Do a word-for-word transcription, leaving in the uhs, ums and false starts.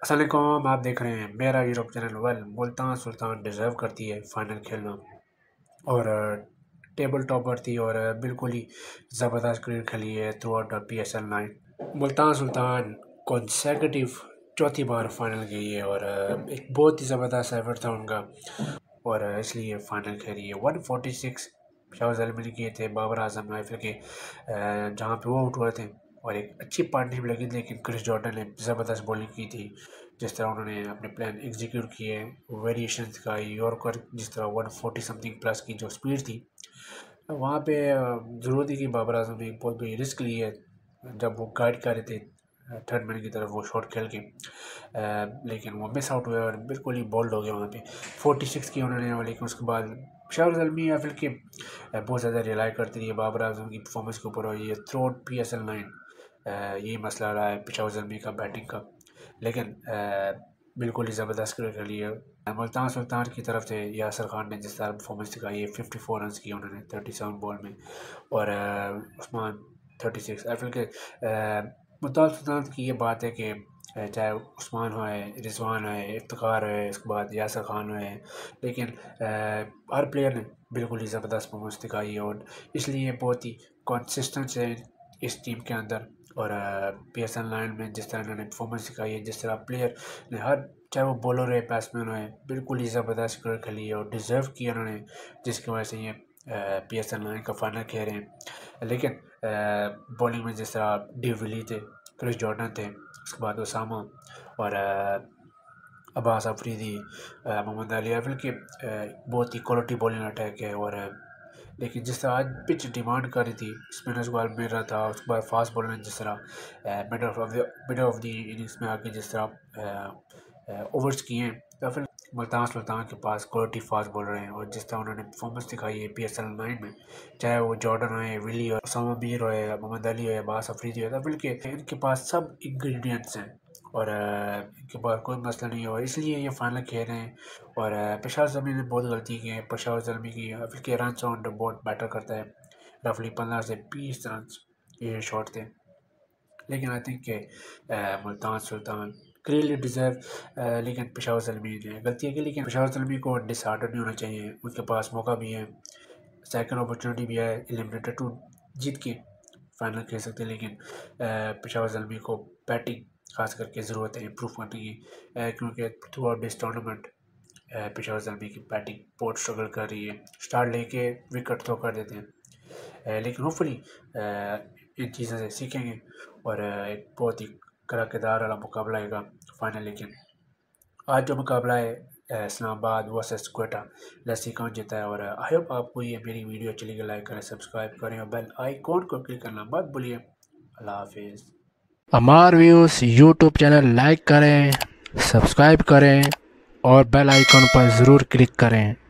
अस्सलाम वालेकुम, आप देख रहे हैं मेरा YouTube channel. Well Multan Sultan deserve करती है फ़ाइनल खेलना और टेबल टॉपर थी और बिल्कुल ही ज़बरदस्त क्रिकेट खेली है throughout the P S L nine. Multan Sultan consecutive चौथी बार फाइनल गई है और एक बहुत ही ज़बरदस्त एफर्ट था उनका और इसलिए फ़ाइनल खेली है। One forty six Shahbaz Ali किए थे बाबर आजम राइफल के जहाँ पे वो आउट हुए थे और एक अच्छी पार्टनरशिप लगी थी, लेकिन क्रिस जॉर्डन ने ज़बरदस्त बॉलिंग की थी। जिस तरह उन्होंने अपने प्लान एग्जीक्यूट किए, वेरिएशन का यॉर्कर जिस तरह वन फोर्टी समथिंग प्लस की जो स्पीड थी वहाँ पे ज़रूरत थी कि बाबर आजम ने बहुत बड़ी रिस्क ली है जब वो गाइड कर रहे थे थर्ड मैन की तरफ वो शॉट खेल के, आ, लेकिन वो मिस आउट हुए और बिल्कुल ही बोल्ड हो गया वहाँ पे। फोर्टी सिक्स की उन्होंने, लेकिन उसके बाद शाहबाज अली या फिर के बहुत ज़्यादा रिलाई करती रही है बाबर आजम की परफॉर्मेंस के ऊपर और ये throughout P S L nine यही मसला रहा है शाहबाज अली का बैटिंग का। लेकिन बिल्कुल ही ज़बरदस्त क्रिकेट खेली है मुल्तान सुल्तान की तरफ से। यासर खान ने जिस तरह परफॉर्मेंस दिखाई है, फिफ्टी फोर रन की उन्होंने थर्टी सेवन बॉल में और Usman thirty six. I feel के मुल्तान सुल्तान की ये बात है कि चाहे उस्मान हो, रिजवान हो, इफ्तिखार है, इसके बाद यासर खान है, लेकिन हर प्लेयर ने बिल्कुल ही ज़बरदस्त परफॉर्मेंस दिखाई है और इसलिए बहुत ही कॉन्सिस्टेंस है इस टीम के अंदर। और पी एस एल नाइन में जिस तरह इन्होंने परफॉर्मेंस दिखाई है, जिस तरह प्लेयर ने हर चाहे वो बॉलर है बैट्समैन है बिल्कुल ही ज़बरदस्त क्रिकेट खेली है और डिज़र्व किया उन्होंने, जिसकी वजह से ये पी एस एल नाइन का फाइनल खेल रहे हैं। लेकिन बॉलिंग में जिस तरह डिविली थे, क्रिस जॉर्डन थे, उसके बाद ओसामा और अब्बास अफरीदी, मोहम्मद अली आफिल के बहुत ही क्वालिटी बॉलिंग अटैक है। और लेकिन जिस तरह आज पिच डिमांड कर रही थी, स्पिनर्स को मिल रहा था, उसके बाद फास्ट बॉलर ने जिस तरह middle of the middle of the innings में आके जिस तरह ओवर्स किए हैं, या फिर मुल्तान सुल्तान के पास क्वालिटी फास्ट बॉलर हैं और जिस तरह उन्होंने परफॉर्मेंस दिखाई है पी एस एल नाइन में, चाहे वो जॉर्डन हो, विली हो, ओसामा मीर हो, मोहम्मद अली हो, अब्बास अफरीदी हो, बल्कि इनके पास सब इंग्रेडिएंट्स हैं और इनके पास कोई मसला नहीं हो, इसलिए ये फाइनल खेल रहे हैं। और पेशावर ज़मी ने बहुत गलती की है, पेशावर ज़मी की फिर के रन ऑन बहुत बैटर करता है, रफली पंद्रह से बीस रन ये शॉट थे। लेकिन आई थिंक के मुल्तान सुल्तान क्लियरली डिज़र्व, लेकिन पेशावर ज़मी ने गलती की, लेकिन पेशावर ज़मी को डिसहार्टेड नहीं होना चाहिए, उनके पास मौका भी है, सेकंड अपॉर्चुनिटी भी है, एलिमिनेटेड टू जीत के फाइनल खेल सकते हैं। लेकिन पेशावर ज़मी को बैटिंग खास करके ज़रूरत है इम्प्रूव करने की, क्योंकि throughout this tournament Peshawar Zalmi की बैटिंग बहुत स्ट्रगल कर रही है, स्टार्ट लेके विकेट थ्रो कर देते हैं, लेकिन होपफुली इन चीज़ों से सीखेंगे और एक बहुत ही कराकेदार वाला मुकाबला आएगा फाइनल। लेकिन आज जो मुकाबला है Islamabad versus Quetta, let's see कौन जीता है। और आई होप आपको ये मेरी वीडियो अच्छी लगी, लाइक करें, सब्सक्राइब करें और बेल आइकॉन को क्लिक करना मत भूलिए। अल्लाह हाफिज़। आमार व्यूज़ यूट्यूब चैनल लाइक करें, सब्सक्राइब करें और बेल आइकॉन पर ज़रूर क्लिक करें।